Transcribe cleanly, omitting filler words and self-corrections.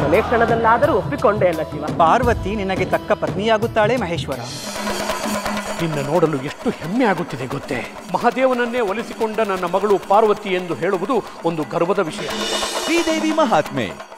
ಕೊನೆ ಕ್ಷಣದಲ್ಲಾದರೂ ಒಪ್ಪಿಕೊಂಡೆ ಅಲ್ಲ ಶಿವ. ಪಾರ್ವತಿ ನಿನಗೆ ತಕ್ಕ ಪತ್ನಿಯಾಗುತ್ತಾಳೆ ಮಹೇಶ್ವರ. ನಿನ್ನ ನೋಡಲು ಎಷ್ಟು ಹೆಮ್ಮೆ ಆಗುತ್ತಿದೆ ಗೊತ್ತೇ. ಮಹಾದೇವನನ್ನೇ ಒಲಿಸಿಕೊಂಡ ನನ್ನ ಮಗಳು ಪಾರ್ವತಿ ಎಂದು ಹೇಳುವುದು ಒಂದು ಗರ್ವದ ವಿಷಯ. ಶ್ರೀದೇವಿ ಮಹಾತ್ಮೆ